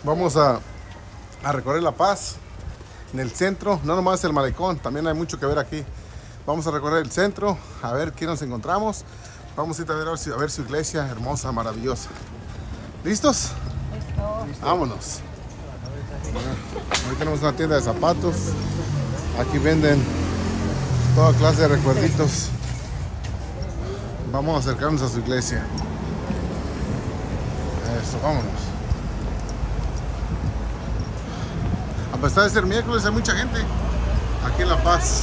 Vamos a recorrer La Paz, en el centro, no nomás el malecón, también hay mucho que ver aquí. Vamos a recorrer el centro, a ver qué nos encontramos. Vamos a ir a ver su iglesia hermosa, maravillosa. ¿Listos? Listo. Vámonos. Aquí tenemos una tienda de zapatos. Aquí venden toda clase de recuerditos. Vamos a acercarnos a su iglesia. Eso, vámonos. A pesar de ser miércoles, hay mucha gente aquí en La Paz.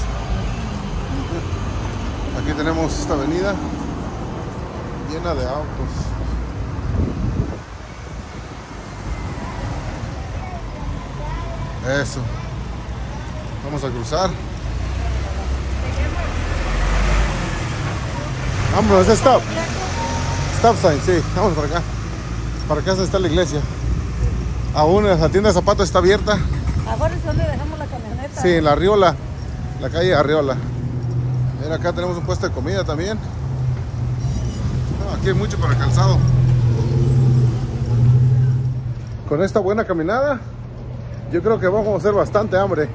Aquí tenemos esta avenida llena de autos. Eso. Vamos a cruzar. Vámonos, stop. Stop sign, sí. Vamos para acá. Para acá está la iglesia. Aún la tienda de zapatos está abierta. Ahora es donde dejamos la camioneta. Sí, en la Arriola. La calle Arriola. Mira, acá tenemos un puesto de comida también. Aquí hay mucho para el calzado. Con esta buena caminada, yo creo que vamos a hacer bastante hambre.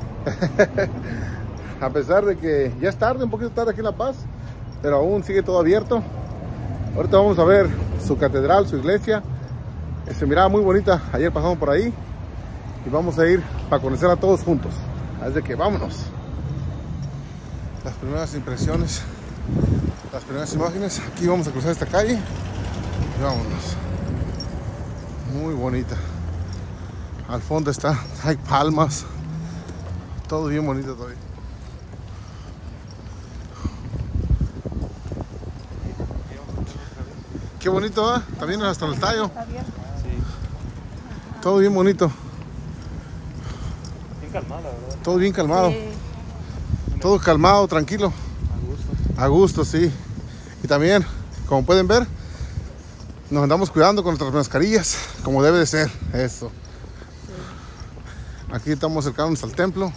A pesar de que ya es tarde, un poquito tarde aquí en La Paz, pero aún sigue todo abierto. Ahorita vamos a ver su catedral, su iglesia. Se miraba muy bonita, ayer pasamos por ahí. Y vamos a ir para conocerla todos juntos. Así que vámonos. Las primeras impresiones, las primeras imágenes. Aquí vamos a cruzar esta calle y vámonos. Muy bonita. Al fondo hay palmas. Todo bien bonito todavía. Qué bonito, ¿eh? También hasta el tallo. Está bien. Sí. Todo bien bonito. Bien calmada, ¿verdad? Todo bien calmado. Sí. Todo calmado, tranquilo. A gusto. A gusto, sí. Y también, como pueden ver, nos andamos cuidando con nuestras mascarillas, como debe de ser. Eso. Aquí estamos acercándonos al templo.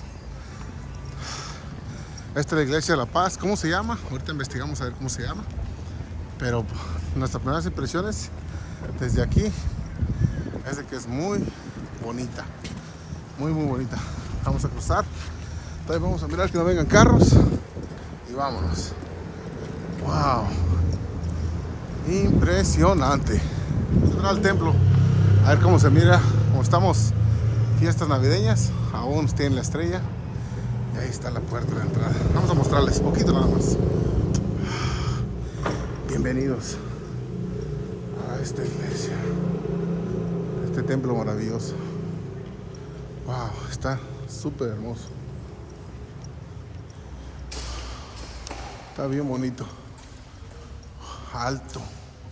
Esta es la iglesia de La Paz. ¿Cómo se llama? Ahorita investigamos a ver cómo se llama. Pero nuestras primeras impresiones desde aquí es de que es muy bonita. Muy bonita. Vamos a cruzar. Todavía vamos a mirar que no vengan carros. Y vámonos. Wow. Impresionante. Vamos a entrar al templo. A ver cómo se mira. Como estamos fiestas navideñas, aún tienen la estrella. Y ahí está la puerta de entrada. Vamos a mostrarles poquito nada más. Bienvenidos a esta iglesia, este templo maravilloso. Wow, está súper hermoso. Está bien bonito. Alto.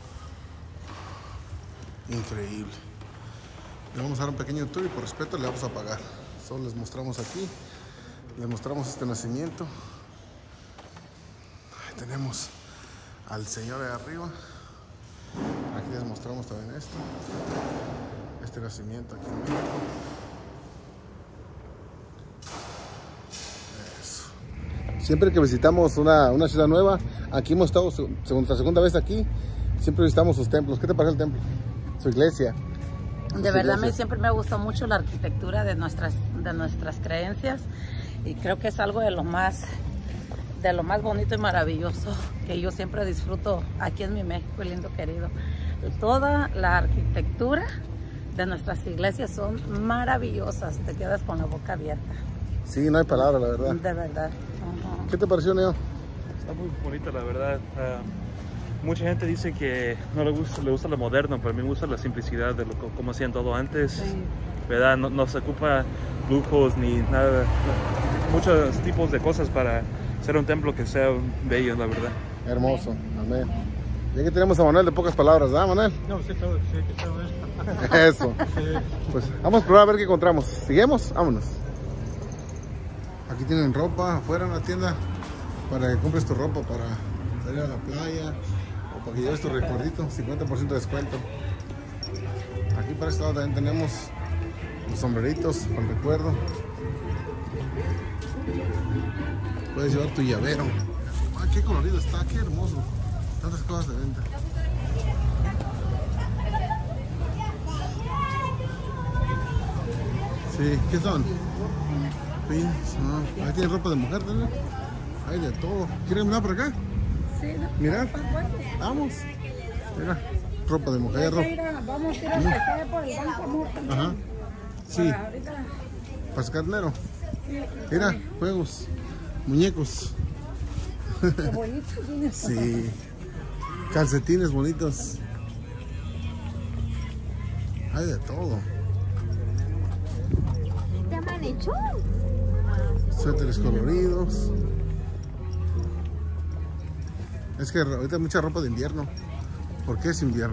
Increíble. Le vamos a dar un pequeño tour y por respeto le vamos a pagar. Solo les mostramos aquí. Les mostramos este nacimiento. Ahí tenemos al Señor de arriba. Aquí les mostramos también esto. Este nacimiento aquí en México. Eso. Siempre que visitamos una ciudad nueva, aquí hemos estado nuestra segunda vez aquí, siempre visitamos sus templos. ¿Qué te parece el templo? Su iglesia. De verdad, siempre me gustó mucho la arquitectura de nuestras creencias y creo que es algo de lo más bonito y maravilloso que yo siempre disfruto aquí en mi México lindo querido. Toda la arquitectura de nuestras iglesias son maravillosas, te quedas con la boca abierta. Sí, no hay palabra, la verdad. De verdad. ¿Qué te pareció, Neo? Está muy bonita, la verdad. Mucha gente dice que no le gusta lo moderno, pero a mí me gusta la simplicidad de cómo hacían todo antes. Sí. ¿Verdad? No se ocupa lujos ni nada, muchos tipos de cosas para hacer un templo que sea bello, la verdad. Hermoso, amén. Ya que tenemos a Manuel de pocas palabras, ¿verdad, Manuel? No, sí, todo eso. Eso. Pues vamos a probar a ver qué encontramos. ¿Seguimos? Vámonos. Aquí tienen ropa afuera en la tienda para que compres tu ropa para ir a la playa o para que lleves tu recuerdito, 50% de descuento. Aquí para este lado también tenemos los sombreritos con recuerdo. Puedes llevar tu llavero. Ah, qué colorido está, qué hermoso. Tantas cosas de venta. Sí, ¿qué son? Pins. Ah, ahí tiene ropa de mujer, ¿no? Hay de todo. ¿Quieren mirar por acá? Sí, no. Mirar. Vamos. Mira, ropa de mujer. Vamos a ir a empezar por el banco, amor. Ajá. Sí. Para sacar dinero. Mira, juegos, muñecos. Qué bonito tienes. Sí. Calcetines bonitos. Hay de todo. ¿Te han hecho? Suéteres coloridos. Es que ahorita hay mucha ropa de invierno. ¿Por qué es invierno?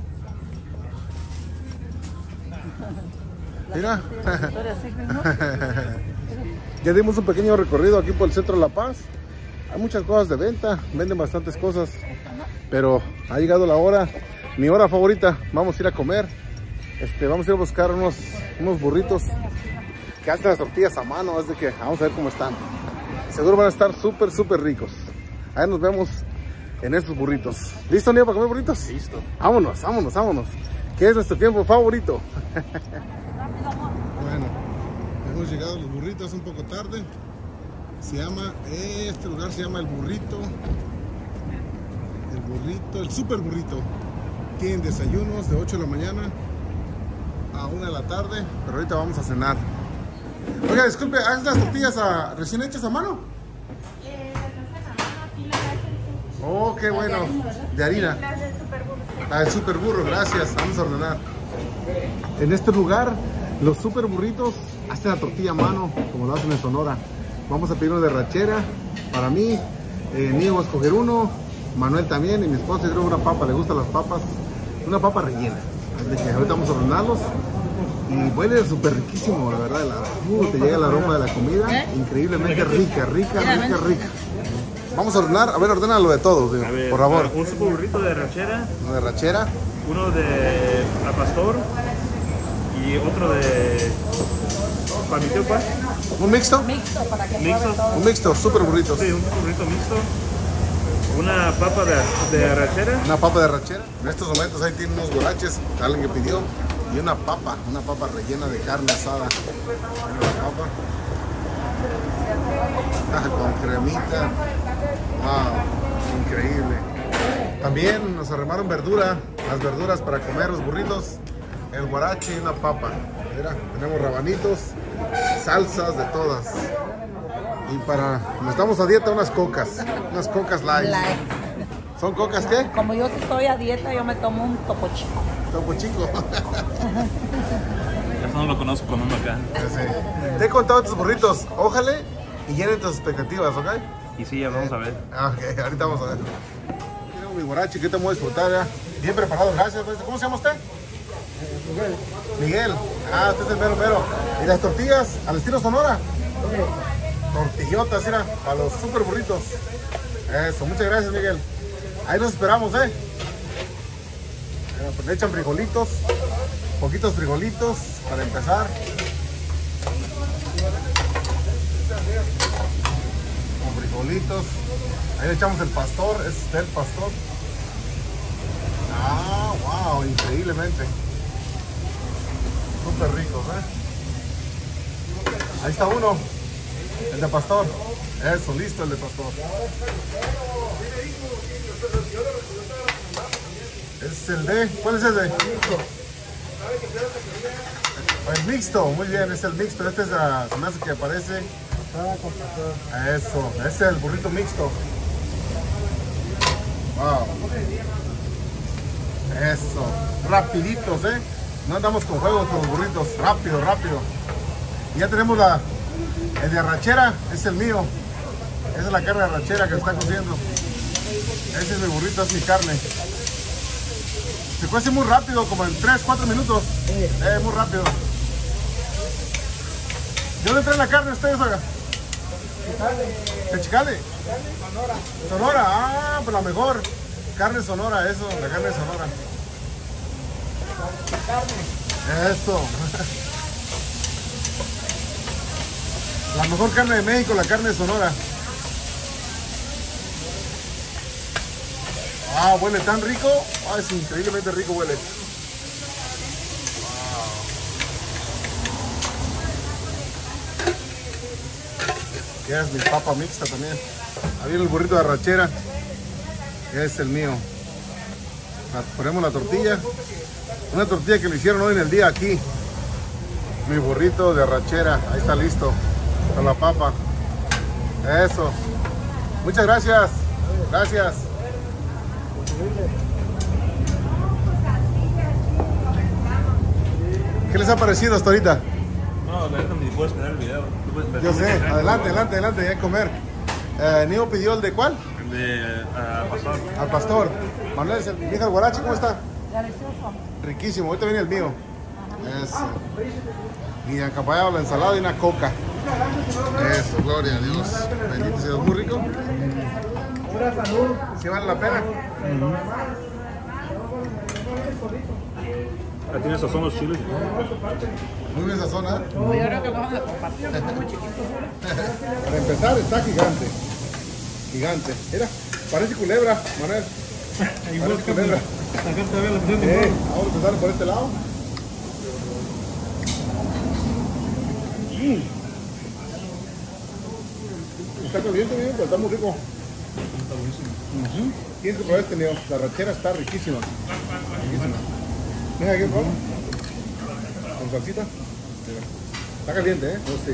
Mira. Ya dimos un pequeño recorrido aquí por el centro de La Paz. Hay muchas cosas de venta, venden bastantes cosas. Pero ha llegado la hora, mi hora favorita. Vamos a ir a comer. Vamos a ir a buscar unos burritos que hacen las tortillas a mano. Es de que vamos a ver cómo están. Seguro van a estar súper ricos. Ahí nos vemos en estos burritos. ¿Listo, Niño, para comer burritos? Listo. Vámonos. ¿Qué es nuestro tiempo favorito? Bueno, hemos llegado a los burritos un poco tarde. Este lugar se llama El Burrito. El Super Burrito. Tienen desayunos de 8 de la mañana a 1 de la tarde. Pero ahorita vamos a cenar. Oiga, disculpe, ¿haces las tortillas recién hechas a mano? Oh, qué bueno. De harina. El Super Burro, gracias. Vamos a ordenar. En este lugar, los Super Burritos hacen la tortilla a mano, como lo hacen en Sonora. Vamos a pedir uno de rachera. Para mí, Niño va a escoger uno. Manuel también. Y mi esposa, yo creo una papa. Le gustan las papas. Una papa rellena. Así que ahorita vamos a ordenarlos. Y huele súper riquísimo, la verdad. Te llega el aroma de la comida. Increíblemente rica. Vamos a ordenar. A ver, ordénalo de todos, por favor. Un super burrito de rachera. Uno de rachera. Uno de al pastor. Y otro de... ¿Palmiteo cuál? ¿Un mixto? Para que Mixto. Un mixto, super burritos. Sí, un burrito mixto. Una papa de arrachera. Una papa de rachera. En estos momentos ahí tienen unos guaraches, alguien que pidió. Y una papa rellena de carne asada. Una papa. Con cremita. Wow, increíble. También nos arremaron verdura. Las verduras para comer los burritos. El guarache y una papa. Mira, tenemos rabanitos, salsas de todas. Y como estamos a dieta, unas cocas light. ¿Son cocas qué? Como yo estoy a dieta, yo me tomo un topo chico. Topo chico. Eso no lo conozco comiendo acá. Sí. Te he contado estos burritos, ojalá y llenen tus expectativas, ¿ok? Y sí, ya vamos a ver. Ok, ahorita vamos a ver. Tengo mi guarache que te voy a disfrutar ya. Bien preparado, gracias. ¿Cómo se llama usted? Miguel. Usted es el mero. ¿Y las tortillas al estilo Sonora? Tortillotas, mira, para los super burritos. Eso, muchas gracias, Miguel. Ahí nos esperamos, Le echan frijolitos, poquitos frijolitos para empezar. Con frijolitos. Ahí le echamos el pastor, es el pastor. Wow, increíblemente. Súper ricos, Ahí está uno, el de pastor. Eso, listo el de pastor. Es el de, ¿cuál es ese? El mixto, muy bien, es el mixto. Este es se me hace que aparece. Eso, este es el burrito mixto. Wow. Eso, rapiditos, no andamos con juegos con los burritos, rápido. Y ya tenemos el de arrachera, es el mío. Esa es la carne de arrachera que está cociendo. Ese es mi burrito, es mi carne. Se cuece muy rápido, como en 3-4 minutos. Muy rápido. ¿De dónde traen la carne ustedes, oiga? ¿De Chicale? Sonora, pues la mejor. Carne Sonora, eso, la carne Sonora. Eso. La mejor carne de México, la carne Sonora. Huele tan rico. Es increíblemente rico huele. que es mi papa mixta también. Ahí viene el burrito de arrachera, que es el mío. Ponemos la tortilla, una tortilla que le hicieron hoy en el día aquí. Mi burrito de arrachera, ahí está listo, con la papa. Eso. Muchas gracias. Gracias. ¿Qué les ha parecido hasta ahorita? No, de ni puedes quedar el video. Yo sé, adelante, ya a comer. Nio pidió el de cuál? Pastor. Al pastor. Manuel, ¿el guarache cómo está? Delicioso. Riquísimo, ahorita viene el mío. Eso. Y acompañado la ensalada y una coca. Eso, gloria a Dios. Bendito sea Dios, muy rico. ¿Sí vale la pena? ¿Tienes sazón los chiles? Muy bien sazón, ¿eh? Yo creo que vamos a compartir, son muy chiquitos. Para empezar, está gigante. Gigante. Mira, parece culebra, Manuel. Igual que culebra. Vamos a empezar por este lado. Está caliente, bien, pero está muy rico. Está buenísimo. Tienes que probar este, Neo. La rachera está riquísima. Riquísima. Mira aquí, por favor. Con salsita. Mira. Está caliente, ¿eh? Oh, sí.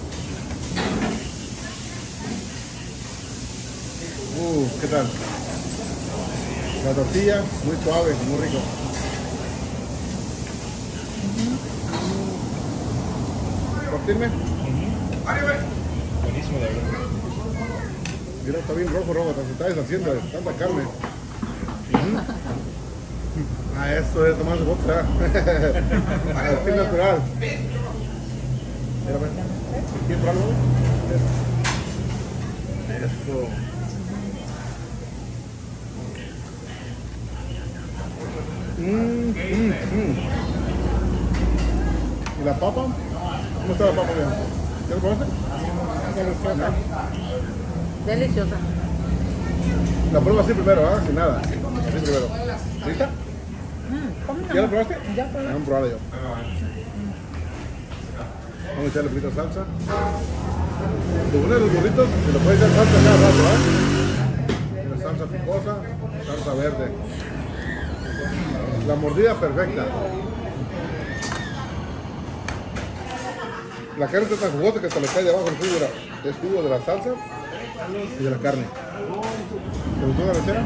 ¿Qué tal? La tortilla, muy suave, muy rico. ¿Cortirme? Buenísimo, la verdad. Mira, está bien rojo, se está deshaciendo de tanta carne. Eso es tomar boca. Así natural. Mira, ven. ¿Quieres probarlo? Eso. ¿Y la papa? ¿Cómo está la papa? ¿Ya lo probaste? Deliciosa. Deliciosa. La pruebo así primero, ¿ah? Sin nada. Así primero. ¿Lista? ¿Ya la probaste? Ya probé. Vamos a probarla yo. Vamos a echarle poquita salsa. Lo bueno de los burritos, se lo puede echar salsa cada rato, ¿eh? Tiene salsa picosa, salsa verde. La mordida perfecta. La carne está tan jugosa que hasta le cae debajo el jugo de la salsa y de la carne. ¿Te gustó la receta?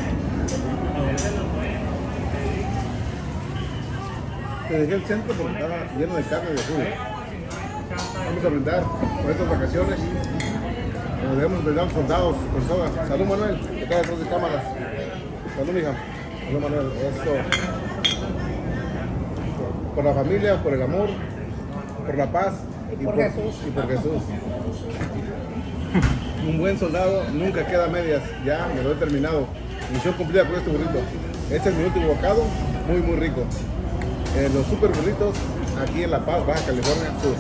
Te dejé el centro porque estaba lleno de carne y de jugo. Vamos a brindar por estas vacaciones. Como debemos brindar a los soldados, personas. Salud, Manuel, que está detrás de cámaras. Salud, mija. Salud, Manuel. Eso. Por la familia, por el amor, por la paz y por Jesús. Y por Jesús. Un buen soldado nunca queda a medias. Ya me lo he terminado. Misión cumplida con este burrito. Este es mi último bocado. Muy, muy rico. Los super burritos aquí en La Paz, Baja California Sur.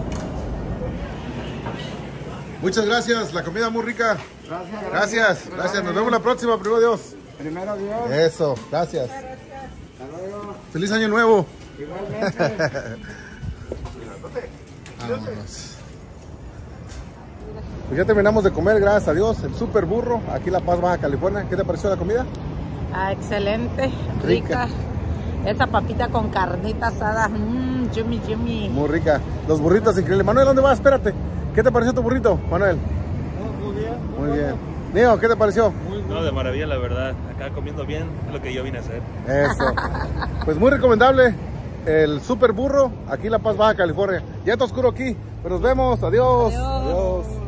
Muchas gracias. La comida muy rica. Gracias. Nos vemos la próxima. Primero Dios. Primero Dios. Eso. Gracias. Hasta luego. Feliz año nuevo. Igualmente. Vámonos. Pues ya terminamos de comer, gracias a Dios, el super burro, aquí en La Paz, Baja California. ¿Qué te pareció la comida? Excelente, rica. Esa papita con carnita asada, yummy. Muy rica. Los burritos increíbles. Manuel, ¿dónde vas? Espérate. ¿Qué te pareció tu burrito, Manuel? Muy bien. Muy bien. Neo, ¿qué te pareció? No, de maravilla, la verdad. Acá comiendo bien es lo que yo vine a hacer. Eso. Pues muy recomendable el super burro aquí en La Paz, Baja California. Ya está oscuro aquí, pero nos vemos. Adiós. Adiós.